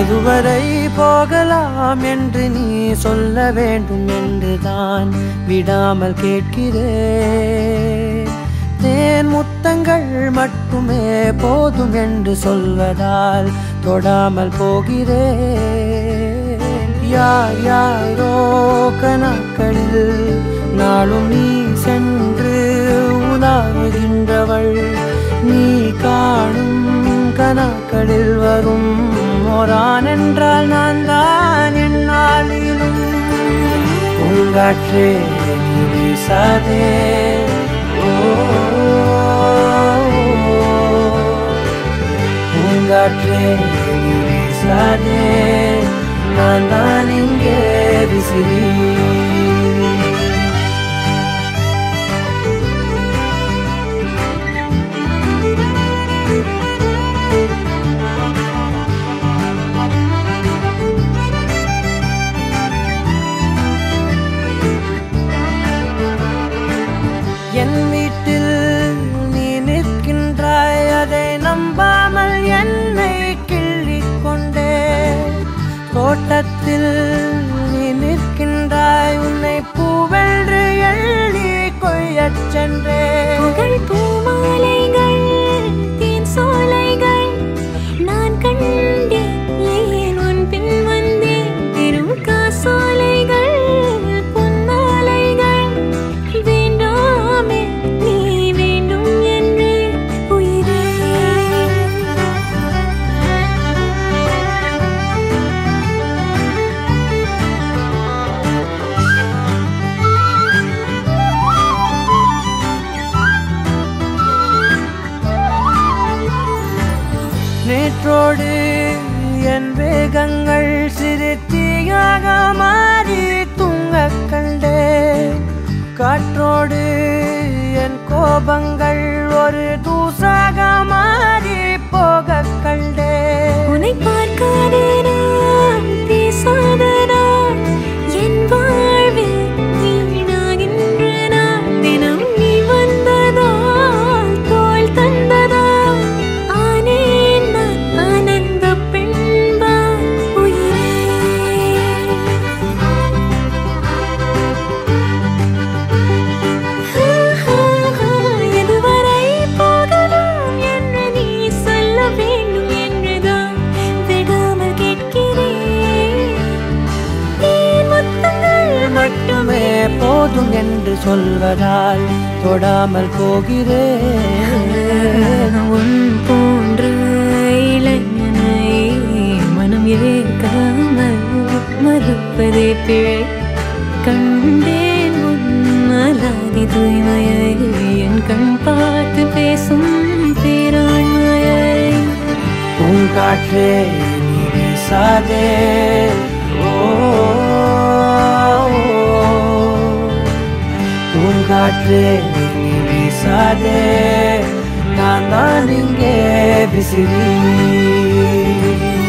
எதுவரை போகலாம் என்று நீ சொல்ல வேண்டும் என்றுதான் விடாமல் கேட்கிறேன். தேன் முத்தங்கள் மட்டுமே போதும் என்று சொல்வதால் தொடாமல் போகிறேன். யார் யாரோ கணக்களில் நாளும் நீ சென்று உலாவுகின்றவள். நீ காணும் கணக்களில் வரும் ஓரான் என்றால் நான் தான் என்னாலும். பூங்காற்றே நீ வீசாதே, பூங்காற்றே நீ வீசாதே, நான் தான் இங்கே விசிறி. என் வீட்டில் நீ நிற்கின்றாய், அதை நம்பாமல் என்னை கிள்ளிக் கொண்டே. தோட்டத்தில் நீ நிற்கின்றாய், உன்னை பூவென்று எள்ளி கொய்யச் சென்றே. பூமாலைகள் தேன் சோலைகள் நான் கண்டேன், ஏன் உன் பின் வந்தேன். பெரும் காசோலைகள் பொன்னாலைகள் வேண்டாமே நீ வேண்டும் என்று உயிரே. நேற்றோடு என் வேகங்கள் சிறு தீயாக மாறி தூங்கக் கண்டேன். காற்றோடு என் கோபங்கள் ஒரு தூசாக மாறி போகக் கண்டேன். உன்னை பார்க்காத நான், பேசாத நான், என் வாழ்வில் வீணாகின்ற நான். தினம் நீ வந்ததால், தோள் தந்ததால் ஆனேன் நான் ஆனந்த பெண்பாய் உயிரே. எதுவரை போகலாம் என்று நீ சொல்ல வேண்டும் என்றுதான் விடாமல் கேட்கிறேன். தேன் முத்தங்கள் மட்டுமே போதும் என்று சொல்வதால் தொடாமல் போகிறேன். உன் போன்ற இளைஞனை மனம் ஏற்காமல் மறுப்பதே பிழை. கண்டேன் உன் அலாதி தூய்மையை, என் கண் பார்த்து பேசும் பேராண்மையை. பூங்காற்றே நீ வீசாதே, பூங்காற்றே நீ வீசாதே, நான் தான் இங்கே விசிறி.